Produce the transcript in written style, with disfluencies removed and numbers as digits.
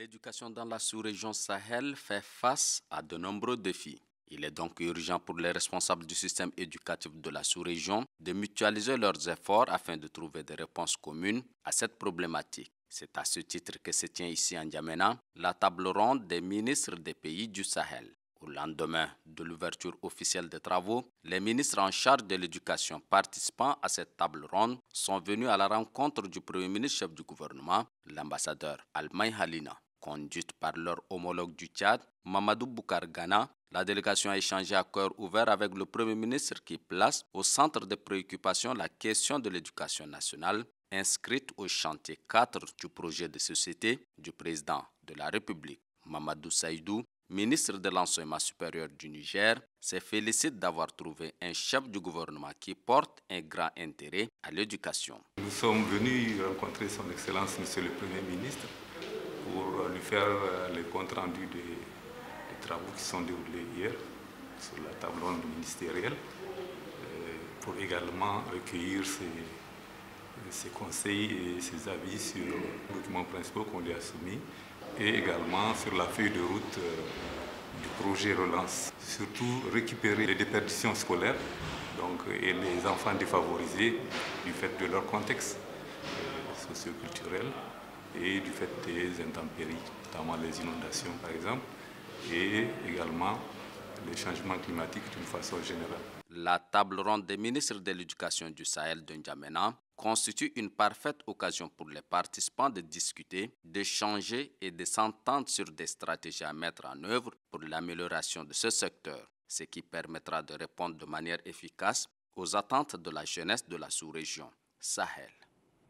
L'éducation dans la sous-région Sahel fait face à de nombreux défis. Il est donc urgent pour les responsables du système éducatif de la sous-région de mutualiser leurs efforts afin de trouver des réponses communes à cette problématique. C'est à ce titre que se tient ici en N'Djamena la table ronde des ministres des pays du Sahel. Au lendemain de l'ouverture officielle des travaux, les ministres en charge de l'éducation participant à cette table ronde sont venus à la rencontre du Premier ministre chef du gouvernement, l'ambassadeur Almay Halina. Conduite par leur homologue du Tchad, Mamadou Boukar Ghana, la délégation a échangé à cœur ouvert avec le Premier ministre qui place au centre des préoccupations la question de l'éducation nationale, inscrite au chantier 4 du projet de société du président de la République. Mamadou Saïdou, ministre de l'Enseignement supérieur du Niger, se félicite d'avoir trouvé un chef du gouvernement qui porte un grand intérêt à l'éducation. Nous sommes venus rencontrer son Excellence, Monsieur le Premier ministre, pour lui faire les comptes rendus des travaux qui sont déroulés hier sur la table ronde ministérielle, pour également recueillir ses conseils et ses avis sur les documents principaux qu'on lui a soumis et également sur la feuille de route du projet Relance. Surtout récupérer les déperditions scolaires et les enfants défavorisés du fait de leur contexte socio-culturel et du fait des intempéries, notamment les inondations par exemple, et également les changements climatiques d'une façon générale. La table ronde des ministres de l'Éducation du Sahel de N'Djamena constitue une parfaite occasion pour les participants de discuter, d'échanger et de s'entendre sur des stratégies à mettre en œuvre pour l'amélioration de ce secteur, ce qui permettra de répondre de manière efficace aux attentes de la jeunesse de la sous-région Sahel.